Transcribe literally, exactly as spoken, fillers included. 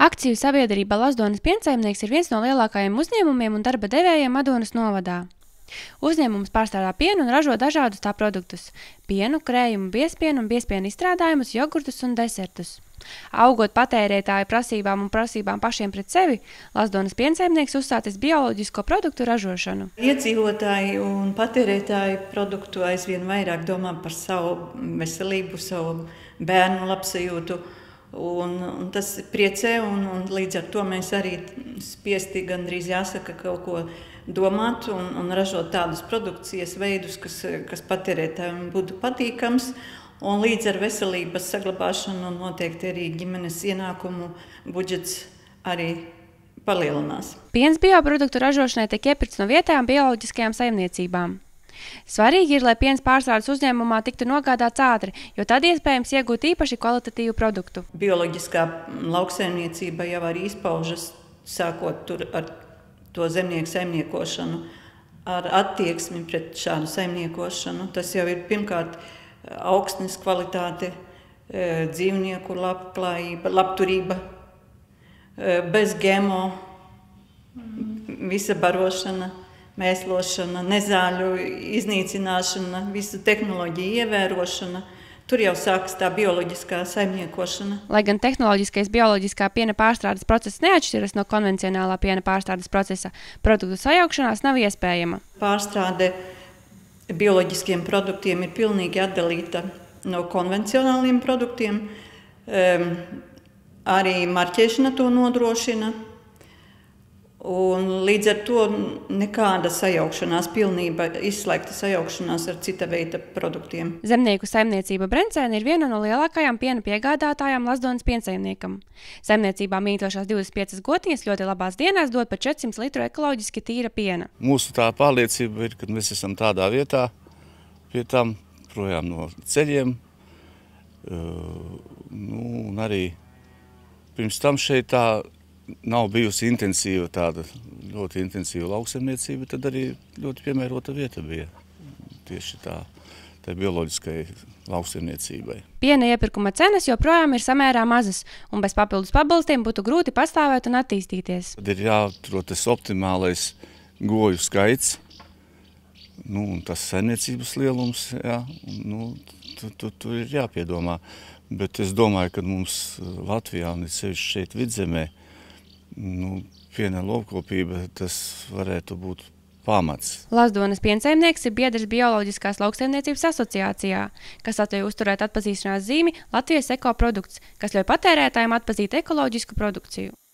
Akciju sabiedrība Lazdonas piensaimnieks ir viens no lielākajiem uzņēmumiem un darba devējiem Madonas novadā. Uzņēmums pārstrādā pienu un ražo dažādus tā produktus – pienu, krējumu, biespienu un biespienu izstrādājumus, jogurtus un desertus. Augot patērētāju prasībām un prasībām pašiem pret sevi, Lazdonas piensaimnieks uzsācis bioloģisko produktu ražošanu. Iedzīvotāji un patērētāji produktu aizvien vairāk domā par savu veselību, savu bērnu labsajūtu. Un, un tas priecē, un, un līdz ar to mēs arī spiesti gandrīz jāsaka kaut ko domāt un, un ražot tādus produkcijas veidus, kas, kas patērētājiem būtu patīkams. Un līdz ar veselības saglabāšanu noteikti arī ģimenes ienākumu budžets arī palielinās. Piens bioproduktu ražošanai tiek iepirkts no vietējām bioloģiskajām saimniecībām. Svarīgi ir, lai piens pārstrādes uzņēmumā tiktu nogādāts ātri, jo tad iespējams iegūt īpaši kvalitatīvu produktu. Bioloģiskā lauksaimniecība jau arī izpaužas, sākot tur ar to zemnieku saimniekošanu, ar attieksmi pret šādu saimniekošanu. Tas jau ir pirmkārt augsnes kvalitāte, dzīvnieku labklājība, labturība, bez gemo, visa barošana, mēslošana, nezāļu iznīcināšana, visu tehnoloģiju ievērošana. Tur jau sākas tā bioloģiskā saimniekošana. Lai gan tehnoloģiskais bioloģiskā piena pārstrādes process neatšķiras no konvencionālā piena pārstrādes procesa, produktu sajaukšanās nav iespējama. Pārstrāde bioloģiskiem produktiem ir pilnīgi atdalīta no konvencionāliem produktiem. Um, arī marķēšana to nodrošina. Un līdz ar to nekāda sajaukšanās, pilnība izslēgta sajaukšanās ar cita veida produktiem. Zemnieku saimniecība Brencēna ir viena no lielākajām piena piegādātājām Lazdonas piensaimniekam. Saimniecībā mītošās divdesmit piecas gotiņas ļoti labās dienās dod pat četrsimt litru ekoloģiski tīra piena. Mūsu tā pārliecība ir, ka mēs esam tādā vietā, pie tam projām no ceļiem, nu, un arī pirms tam šeit tā nav bijusi intensīva tāda, ļoti intensīva lauksaimniecība, tad arī ļoti piemērota vieta bija tieši tā, tā bioloģiskai lauksaimniecībai. Piena iepirkuma cenas joprojām ir samērā mazas, un bez papildus pabalstiem būtu grūti pastāvēt un attīstīties. Tad ir jāatrod tas optimālais goju skaits, nu, un tas saimniecības lielums, jā, nu, tu, tu, tu ir jāpiedomā. Bet es domāju, ka mums Latvijā un sevišķi šeit Vidzemē, nu, piena lopkopība, tas varētu būt pamats. Lazdonas piensaimnieks ir biedrs Bioloģiskās lauksaimniecības asociācijā, kas atļauj uzturēt atpazīšanās zīmi Latvijas ekoprodukts, kas ļauj patērētājiem atpazīt ekoloģisku produkciju.